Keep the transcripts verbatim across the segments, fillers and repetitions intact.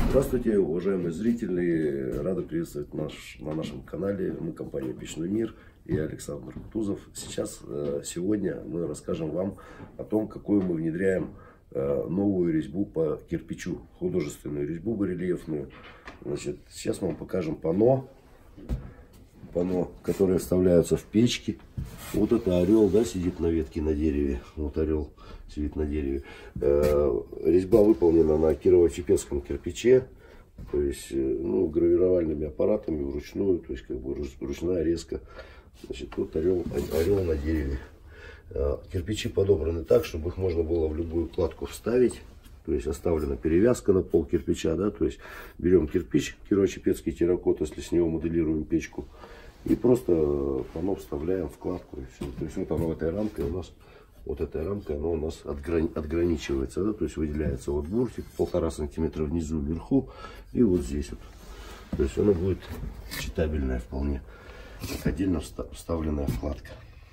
Здравствуйте, уважаемые зрители! Рады приветствовать наш, на нашем канале. Мы компания Печной мир и Александр Кутузов. Сейчас, сегодня мы расскажем вам о том, какую мы внедряем новую резьбу по кирпичу, художественную резьбу барельефную. Значит, сейчас мы вам покажем панно, панно, которые вставляются в печки. Вот это орел, да, сидит на ветке на дереве. Вот орел сидит на дереве. Резьба выполнена на кирово-чепецком кирпиче, то есть, ну, гравировальными аппаратами вручную, то есть как бы ручная резка. Значит, вот орел, орел на дереве. Кирпичи подобраны так, чтобы их можно было в любую кладку вставить. То есть оставлена перевязка на пол кирпича, да, то есть берем кирпич, кирово-чепецкий терракот, если с него моделируем печку, и просто панно вставляем в кладку, и все. То есть вот оно этой рамкой у нас, вот этой рамкой оно у нас отграни, отграничивается, да, то есть выделяется вот буртик полтора сантиметра внизу, вверху, и вот здесь вот. То есть оно будет читабельное вполне, как отдельно вставленная вкладка.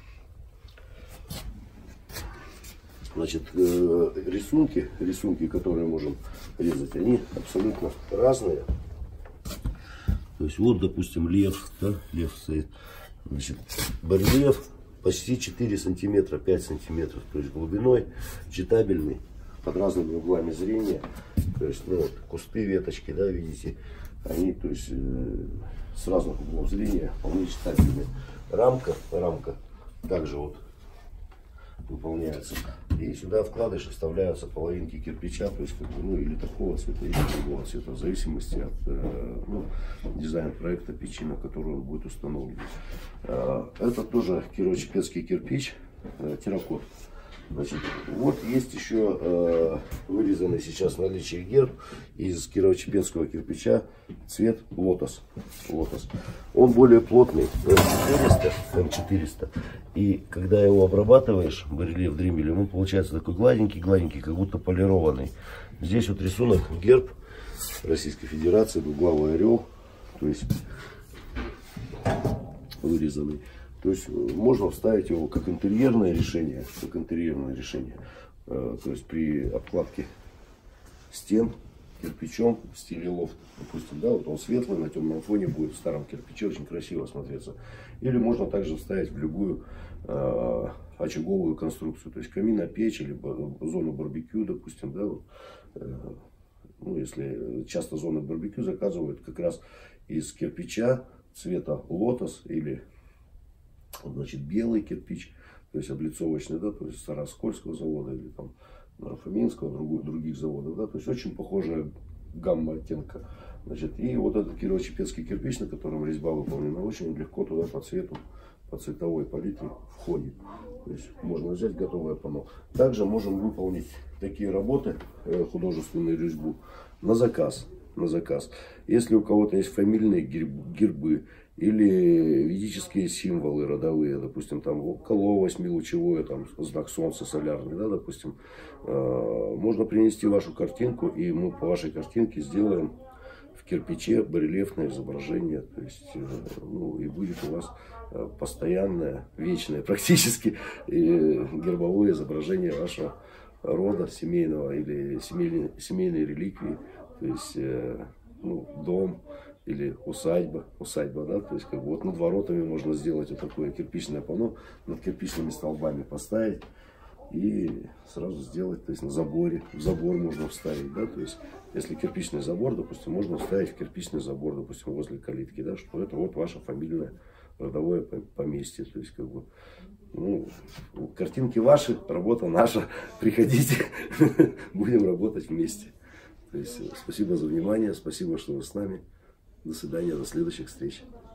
Значит, рисунки, рисунки, которые можем резать, они абсолютно разные. То есть вот, допустим, лев, да, лев стоит. Значит, барельеф почти четыре сантиметра, пять сантиметров, то есть глубиной, читабельный, под разными углами зрения. То есть, ну вот, кусты, веточки, да, видите, они, то есть, с разных углов зрения вполне читабельные. Рамка, рамка также вот выполняется. И сюда вкладыши вставляются половинки кирпича, то есть как бы, ну, или такого цвета, или другого цвета, в зависимости от э, ну, дизайна проекта печи, на которую он будет установлен. Э, это тоже кирово-чепецкий кирпич, э, терракот. Значит, вот есть еще э, вырезанный сейчас в наличии герб из кирово-чепецкого кирпича, цвет лотос. лотос. Он более плотный, эм четыреста. И когда его обрабатываешь, барельеф дримелем, он получается такой гладенький, гладенький, как будто полированный. Здесь вот рисунок герб Российской Федерации, двуглавый орел, то есть вырезанный. То есть можно вставить его как интерьерное решение, как интерьерное решение. То есть при обкладке стен кирпичом в стиле лофт, допустим, да, вот он светлый, на темном фоне будет в старом кирпиче очень красиво смотреться. Или можно также вставить в любую э, очаговую конструкцию, то есть камин, печь или зону барбекю, допустим, да, вот, э, ну, если часто зоны барбекю заказывают как раз из кирпича цвета лотос или, значит, белый кирпич, то есть облицовочный, да, то есть Староскольского завода или там Нарафаминского, других, других заводов, да, то есть очень похожая гамма оттенка. Значит, и вот этот кирово-чепецкий кирпич, на котором резьба выполнена, очень легко туда по цвету, по цветовой палитре входит. То есть можно взять готовое панно. Также можем выполнить такие работы, художественную резьбу, на заказ. На заказ. Если у кого-то есть фамильные гербы или ведические символы родовые, допустим, там коло восьмилучевое, там знак солнца солярный, да, допустим, э, можно принести вашу картинку, и мы по вашей картинке сделаем в кирпиче барельефное изображение, то есть, э, ну, и будет у вас постоянное, вечное практически э, гербовое изображение вашего рода семейного или семейной, семейной реликвии. То есть, э, ну, дом или усадьба, усадьба, да, то есть, как бы, вот над воротами можно сделать вот такое кирпичное панно, над кирпичными столбами поставить и сразу сделать, то есть, на заборе, в забор можно вставить, да, то есть, если кирпичный забор, допустим, можно вставить в кирпичный забор, допустим, возле калитки, да, что это вот ваше фамильное родовое поместье, то есть, как бы, ну, картинки ваши, работа наша, приходите, будем работать вместе. То есть, спасибо за внимание, спасибо, что вы с нами. До свидания, до следующих встреч.